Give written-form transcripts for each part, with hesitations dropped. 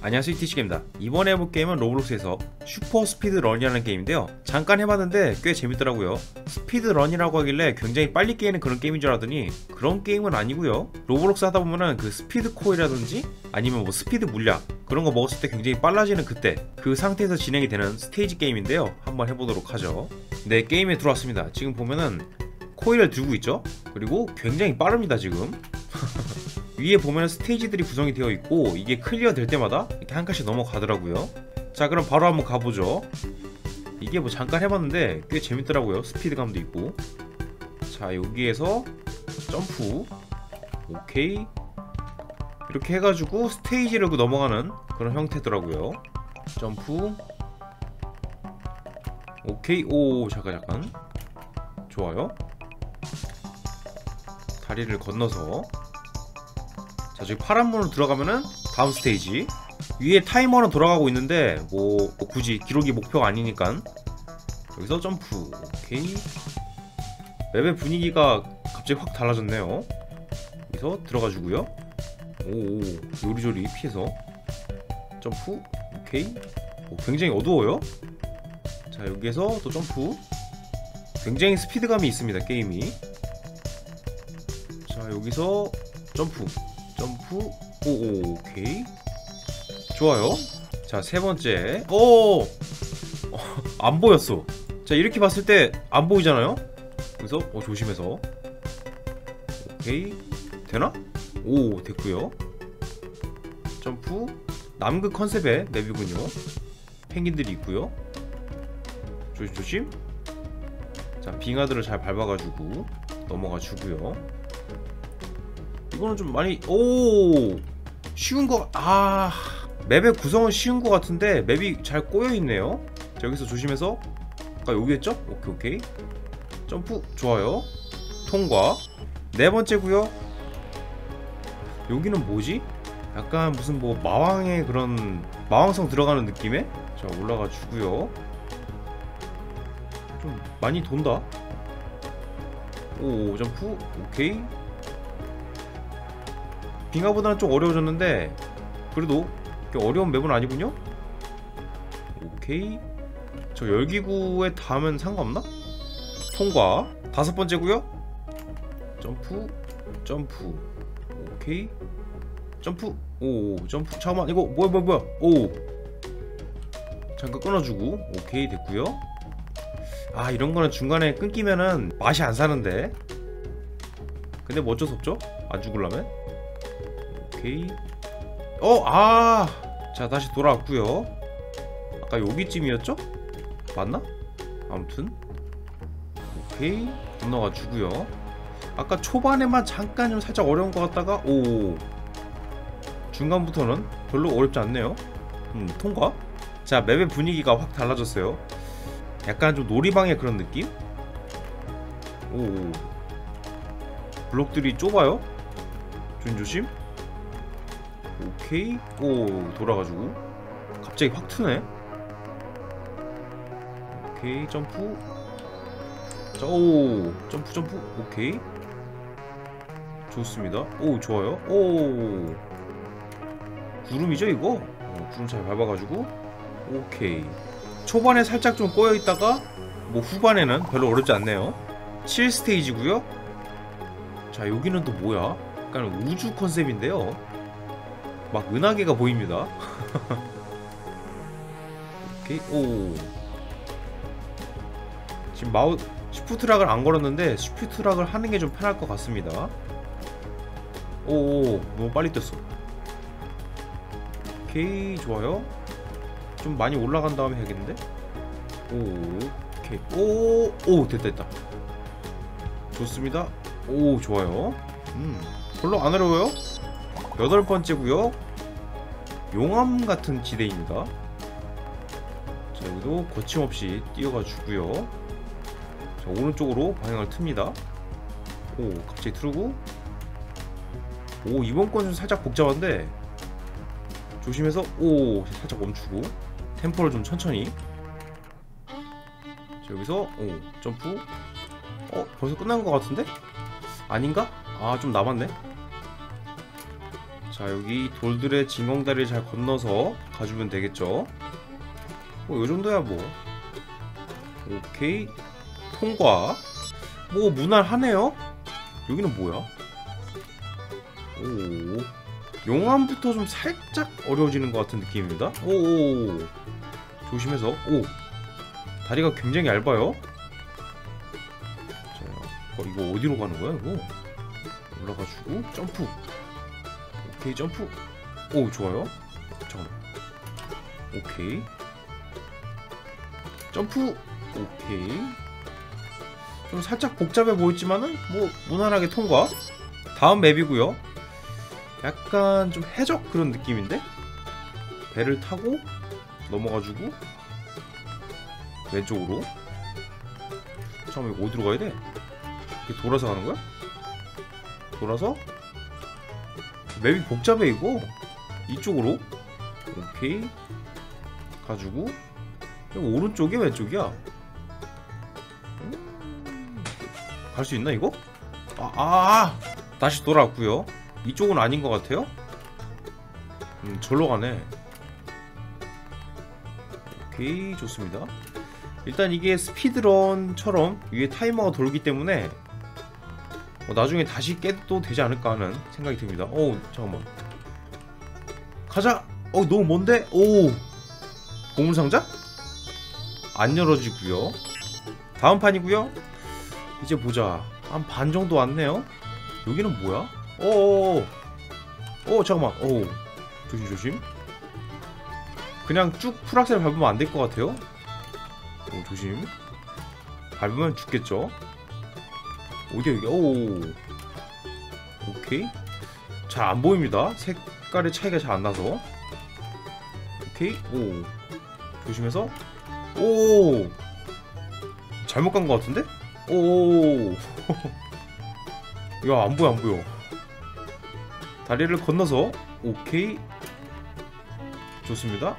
안녕하세요, 이티시게임입니다. 이번에 해볼 게임은 로블록스에서 슈퍼 스피드런이라는 게임인데요, 잠깐 해봤는데 꽤 재밌더라고요. 스피드런이라고 하길래 굉장히 빨리 깨는 그런 게임인 줄 알았더니 그런 게임은 아니고요. 로블록스 하다보면은 그 스피드 코어라든지 아니면 뭐 스피드 물약 그런 거 먹었을 때 굉장히 빨라지는 그때 그 상태에서 진행이 되는 스테이지 게임인데요, 한번 해보도록 하죠. 네, 게임에 들어왔습니다. 지금 보면은 코일을 들고 있죠? 그리고 굉장히 빠릅니다 지금. 위에 보면 스테이지들이 구성이 되어 있고 이게 클리어 될 때마다 이렇게 한 칸씩 넘어가더라고요. 자, 그럼 바로 한번 가보죠. 이게 뭐 잠깐 해봤는데 꽤 재밌더라고요. 스피드감도 있고. 자, 여기에서 점프. 오케이. 이렇게 해가지고 스테이지를 넘어가는 그런 형태더라고요. 점프. 오케이. 오, 잠깐 좋아요. 다리를 건너서, 자, 저기 파란 문으로 들어가면은 다음 스테이지. 위에 타이머는 돌아가고 있는데 뭐 굳이 기록이 목표가 아니니까 여기서 점프. 오케이. 맵의 분위기가 갑자기 확 달라졌네요. 여기서 들어가주고요. 오, 요리조리 피해서 점프. 오케이. 굉장히 어두워요. 자, 여기에서 또 점프. 굉장히 스피드감이 있습니다 게임이. 자, 여기서 점프. 오케이. 좋아요. 자, 세 번째. 안 보였어. 자, 이렇게 봤을 때 안 보이잖아요. 여기서 조심해서. 오케이. 되나? 오, 됐고요. 점프. 남극 컨셉의 맵이군요. 펭귄들이 있고요. 조심. 자, 빙하들을 잘 밟아가지고 넘어가 주고요. 이거는 좀 많이 쉬운 거. 맵의 구성은 쉬운 거 같은데 맵이 잘 꼬여있네요. 자, 여기서 조심해서. 아까 여기였죠? 오케이. 점프. 좋아요. 통과. 네 번째고요. 여기는 뭐지? 약간 무슨 뭐 마왕의 그런 마왕성 들어가는 느낌에. 자, 올라가 주고요. 좀 많이 돈다. 오, 점프. 오케이. 빙하보다는 좀 어려워졌는데 그래도 어려운 맵은 아니군요? 오케이. 저 열기구에 닿으면 상관없나? 통과. 다섯 번째고요. 점프. 오케이. 점프. 오, 점프. 잠깐만, 이거 뭐야. 오, 잠깐 끊어주고. 오케이, 됐고요. 이런거는 중간에 끊기면은 맛이 안 사는데. 근데 뭐 어쩔 수 없죠? 안 죽으려면. 오케이. 자, 다시 돌아왔고요. 아까 여기쯤이었죠? 맞나? 아무튼 오케이. 건너가 주고요. 아까 초반에만 잠깐 좀 살짝 어려운 것 같다가 중간부터는 별로 어렵지 않네요. 통과. 자, 맵의 분위기가 확 달라졌어요. 약간 좀 놀이방의 그런 느낌? 블록들이 좁아요. 조심. 오케이. 돌아가지고 갑자기 확 트네. 오케이. 점프. 자, 점프. 오케이. 좋습니다. 좋아요. 구름이죠 이거? 구름 잘 밟아가지고. 오케이. 초반에 살짝 좀 꼬여있다가 뭐 후반에는 별로 어렵지 않네요. 7스테이지고요 자, 여기는 또 뭐야? 약간 우주 컨셉인데요, 막 은하계가 보입니다. 오케이. 지금 시프트락을 안 걸었는데 시프트락을 하는 게 좀 편할 것 같습니다. 너무 빨리 뛰었어. 오케이. 좋아요. 좀 많이 올라간 다음에 해야겠는데? 오케이. 됐다. 좋습니다. 좋아요. 별로 안 어려워요. 여덟 번째고요. 용암 같은 지대입니다. 자, 여기도 거침없이 뛰어가 주고요. 자, 오른쪽으로 방향을 틉니다. 갑자기 트르고. 이번 건 좀 살짝 복잡한데 조심해서. 살짝 멈추고 템포를 좀 천천히. 자, 여기서 점프. 벌써 끝난 것 같은데? 아닌가? 좀 남았네. 자, 여기 돌들의 징검다리를 잘 건너서 가주면 되겠죠. 요정도야 뭐. 오케이, 통과. 뭐 무난하네요. 여기는 뭐야? 오, 용암부터 좀 살짝 어려워지는 것 같은 느낌입니다. 오, 조심해서. 오, 다리가 굉장히 얇아요. 자, 이거 어디로 가는 거야 이거? 올라가지고 점프. 오케이, 점프. 오, 좋아요. 잠깐만. 오케이, 점프. 오케이. 좀 살짝 복잡해 보이지만은 뭐 무난하게 통과. 다음 맵이고요. 약간 좀 해적 그런 느낌인데, 배를 타고 넘어가지고 왼쪽으로. 잠깐만, 이거 어디로 가야 돼? 이렇게 돌아서 가는 거야? 돌아서? 맵이 복잡해 이거. 이쪽으로. 오케이, 가지고. 이거 오른쪽이야 왼쪽이야? 갈 수 있나 이거? 다시 돌아왔고요. 이쪽은 아닌 것 같아요. 절로 가네. 오케이, 좋습니다. 일단 이게 스피드런처럼 위에 타이머가 돌기 때문에 나중에 다시 깨도 되지 않을까 하는 생각이 듭니다. 잠깐만. 가자. 너무 먼데? 오, 보물상자? 안 열어지고요. 다음 판이고요. 이제 보자. 한 반 정도 왔네요. 여기는 뭐야? 잠깐만. 조심. 그냥 쭉 풀악셀 밟으면 안 될 것 같아요. 조심. 밟으면 죽겠죠. 어디야 여기? 오케이. 잘 안 보입니다. 색깔의 차이가 잘 안 나서. 오케이. 조심해서. 잘못 간 것 같은데? 야, 안 보여. 다리를 건너서. 오케이, 좋습니다.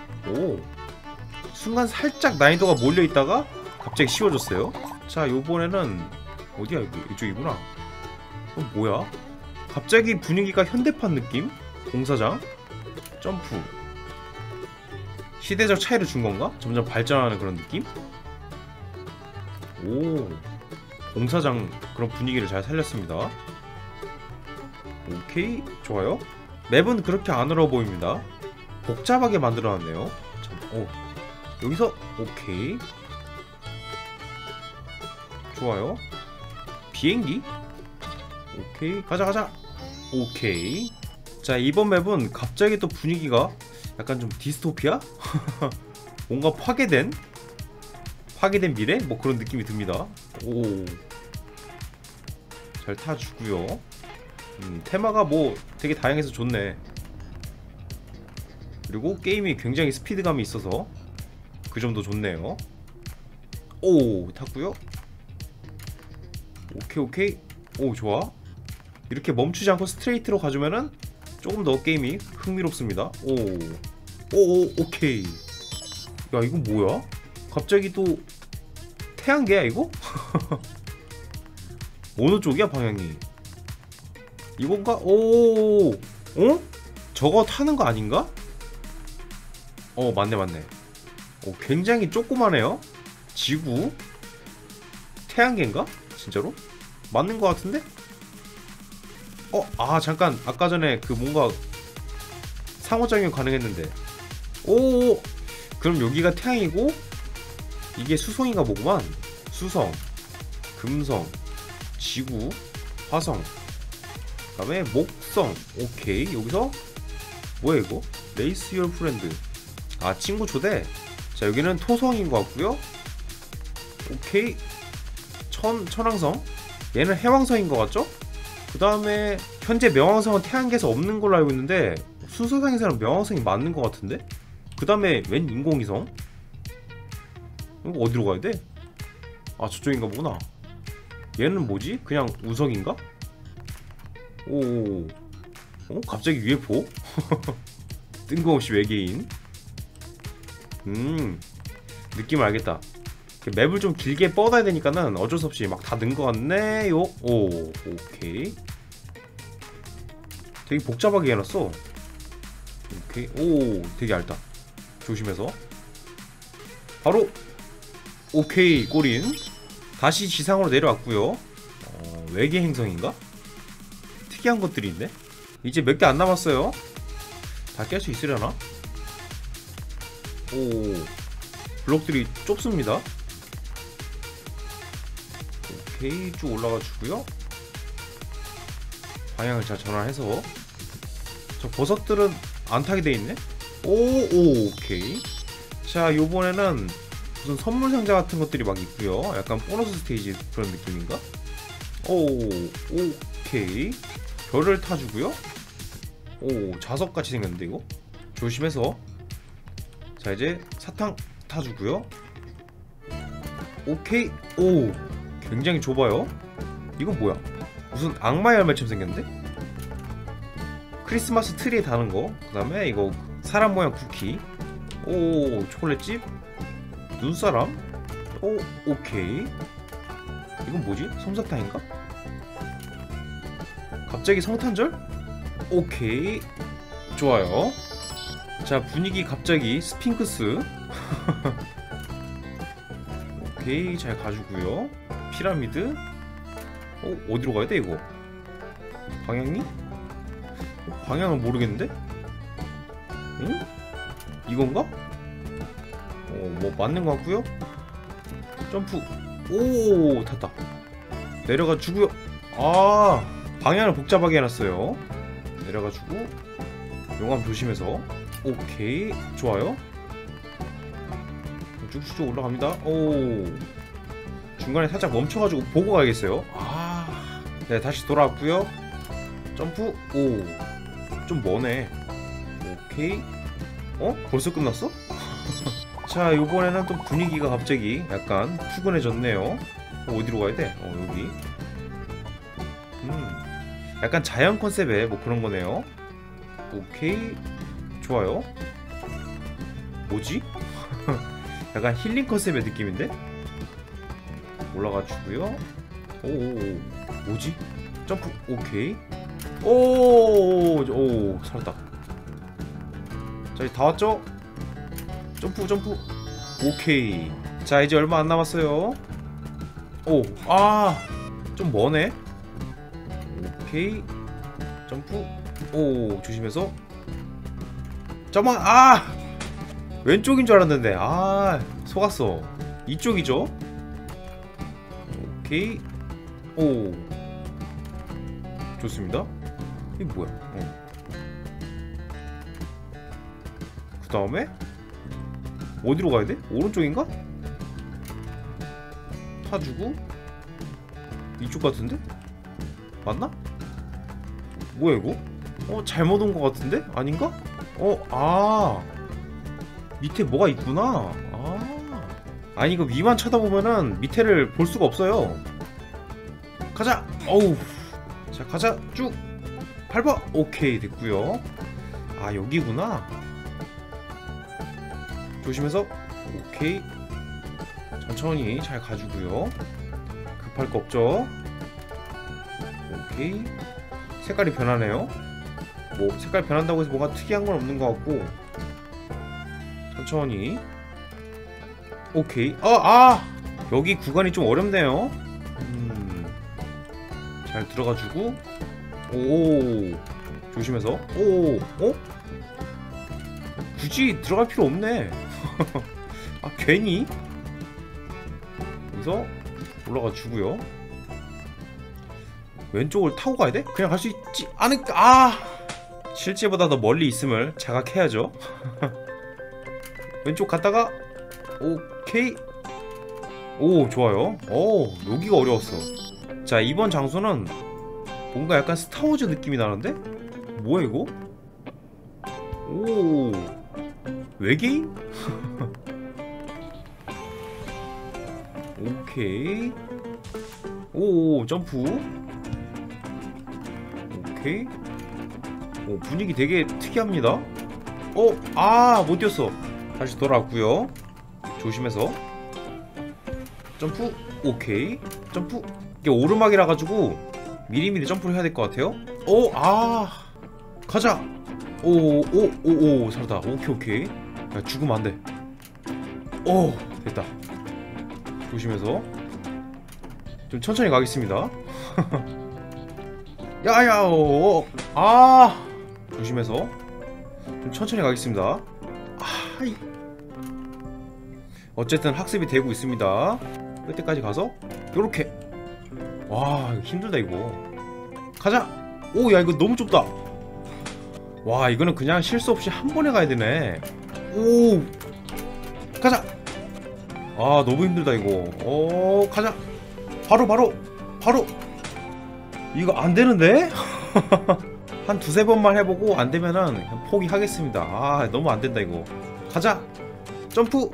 순간 살짝 난이도가 몰려있다가 갑자기 쉬워졌어요. 자, 요번에는 어디야? 이쪽이구나. 뭐야? 갑자기 분위기가 현대판 느낌? 공사장? 점프. 시대적 차이를 준 건가? 점점 발전하는 그런 느낌? 공사장 그런 분위기를 잘 살렸습니다. 오케이, 좋아요. 맵은 그렇게 안 어려워 보입니다. 복잡하게 만들어놨네요. 여기서 오케이, 좋아요. 비행기? 오케이, 가자. 오케이. 자, 이번 맵은 갑자기 또 분위기가 약간 좀 디스토피아? 뭔가 파괴된 미래? 뭐 그런 느낌이 듭니다. 잘 타주고요. 테마가 뭐 되게 다양해서 좋네. 그리고 게임이 굉장히 스피드감이 있어서 그 점도 좋네요. 탔고요. 오케이. 좋아. 이렇게 멈추지 않고 스트레이트로 가주면은 조금 더 게임이 흥미롭습니다. 오케이. 야, 이거 뭐야? 갑자기 또 태양계야 이거? 어느 쪽이야 방향이? 이건가? 저거 타는 거 아닌가? 맞네. 굉장히 조그마네요. 지구? 태양계인가? 진짜로? 맞는 거 같은데? 잠깐, 아까 전에 그 뭔가 상호작용 가능했는데. 그럼 여기가 태양이고 이게 수성인가 보구만. 수성, 금성, 지구, 화성, 그 다음에 목성. 오케이. 여기서 뭐야 이거? 레이스 유얼 프렌드. 친구 초대. 자, 여기는 토성인 것 같고요. 오케이. 천왕성. 얘는 해왕성인 것 같죠? 그 다음에 현재 명왕성은 태양계에서 없는 걸로 알고 있는데 순서상에서는 명왕성이 맞는 것 같은데? 그 다음에 웬 인공위성? 이거 어디로 가야 돼? 저쪽인가 보구나. 얘는 뭐지? 그냥 우석인가? 갑자기 UFO? 뜬금없이 외계인. 느낌 알겠다. 맵을 좀 길게 뻗어야 되니까는 어쩔 수 없이 막 다 는 것 같네요. 오케이. 되게 복잡하게 해놨어. 오케이. 오, 되게 얇다. 조심해서. 바로 오케이, 꼬린. 다시 지상으로 내려왔고요. 외계 행성인가? 특이한 것들이 있네. 이제 몇 개 안 남았어요. 다 깰 수 있으려나? 오, 블록들이 좁습니다. 오케이, 쭉 올라가 주고요. 방향을 잘 전환해서. 저 버섯들은 안 타게 돼 있네. 오케이. 자, 요번에는 무슨 선물 상자 같은 것들이 막 있고요. 약간 보너스 스테이지 그런 느낌인가? 오케이. 별을 타주고요. 오, 자석같이 생겼는데 이거? 조심해서. 자, 이제 사탕 타주고요. 오케이. 오, 굉장히 좁아요. 이건 뭐야? 무슨 악마의 열매처럼 생겼는데? 크리스마스 트리에 다는 거. 그 다음에 이거 사람 모양 쿠키. 오, 초콜릿집. 눈사람. 오케이. 이건 뭐지? 솜사탕인가? 갑자기 성탄절? 오케이. 좋아요. 자, 분위기 갑자기 스핑크스. 오케이, 잘 가주고요. 피라미드. 어디로 가야 돼 이거? 방향이? 방향은 모르겠는데? 응? 이건가? 뭐 맞는 것 같고요. 점프. 오, 탔다. 내려가 주고요. 아, 방향을 복잡하게 해놨어요. 내려가 주고 용암 조심해서. 오케이, 좋아요. 쭉쭉 올라갑니다. 오, 중간에 살짝 멈춰가지고 보고 가야겠어요. 아, 네, 다시 돌아왔고요. 점프. 오, 좀 머네. 오케이. 벌써 끝났어? 자, 요번에는 또 분위기가 갑자기 약간 푸근해졌네요. 어디로 가야 돼? 여기. 약간 자연 컨셉의 뭐 그런 거네요. 오케이. 좋아요. 뭐지? 약간 힐링 컨셉의 느낌인데? 올라가 주고요. 오, 뭐지? 점프. 오케이. 오, 살았다. 자, 이제 다 왔죠? 점프. 오케이. 자, 이제 얼마 안 남았어요. 좀 머네. 오케이. 점프. 오, 조심해서. 잠깐만. 왼쪽인 줄 알았는데. 속았어. 이쪽이죠? 오케이. 오, 좋습니다. 이게 뭐야? 그 다음에 어디로 가야 돼? 오른쪽인가? 타주고 이쪽 같은데? 맞나? 뭐야 이거? 잘못 온 것 같은데? 아닌가? 밑에 뭐가 있구나. 아니, 이거 위만 쳐다보면은 밑에를 볼 수가 없어요. 가자. 자, 가자. 쭉 밟아. 오케이, 됐고요. 여기구나. 조심해서. 오케이. 천천히 잘 가주고요. 급할 거 없죠. 오케이. 색깔이 변하네요. 뭐 색깔 변한다고 해서 뭔가 특이한 건 없는 것 같고. 천천히. 오케이. 여기 구간이 좀 어렵네요. 잘 들어가주고. 오, 조심해서. 굳이 들어갈 필요 없네. 괜히. 여기서 올라가 주고요. 왼쪽을 타고 가야 돼? 그냥 갈 수 있지 않을까? 실제보다 더 멀리 있음을 자각해야죠. 왼쪽 갔다가. 오케이. 오, 좋아요. 여기가 어려웠어. 자, 이번 장소는 뭔가 약간 스타워즈 느낌이 나는데? 뭐야 이거? 오, 외계인? 오케이. 오, 점프. 오케이. 분위기 되게 특이합니다. 못 뛰었어. 다시 돌아왔고요. 조심해서. 점프. 오케이. 점프. 이게 오르막이라 가지고 미리미리 점프를 해야 될 것 같아요. 가자. 오오오오 살았다. 오케이. 야, 죽으면 안돼. 오 됐다. 조심해서 좀 천천히 가겠습니다. 야야 조심해서 좀 천천히 가겠습니다. 어쨌든 학습이 되고 있습니다. 끝에까지 가서 요렇게. 와 이거 힘들다 이거. 가자. 오 야 이거 너무 좁다. 와 이거는 그냥 실수 없이 한 번에 가야 되네. 오 가자. 아 너무 힘들다 이거. 가자. 바로 이거 안 되는데? 한 두세 번만 해보고 안 되면은 그냥 포기하겠습니다. 아 너무 안 된다 이거. 가자. 점프.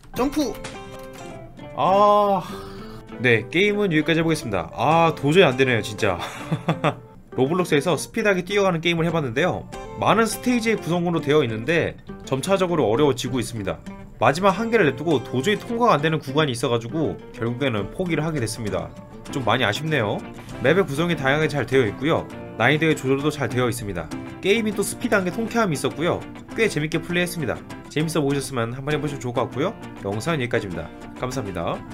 네 게임은 여기까지 해보겠습니다. 도저히 안 되네요 진짜. 로블록스에서 스피드하게 뛰어가는 게임을 해봤는데요. 많은 스테이지의 구성으로 되어 있는데 점차적으로 어려워지고 있습니다. 마지막 한 개를 냅두고 도저히 통과가 안되는 구간이 있어가지고 결국에는 포기를 하게 됐습니다. 좀 많이 아쉽네요. 맵의 구성이 다양하게 잘 되어 있고요. 난이도의 조절도 잘 되어 있습니다. 게임이 또 스피드한 게 통쾌함이 있었고요. 꽤 재밌게 플레이했습니다. 재밌어 보셨으면 한번 해보시면 좋을 것 같고요. 영상은 여기까지입니다. 감사합니다.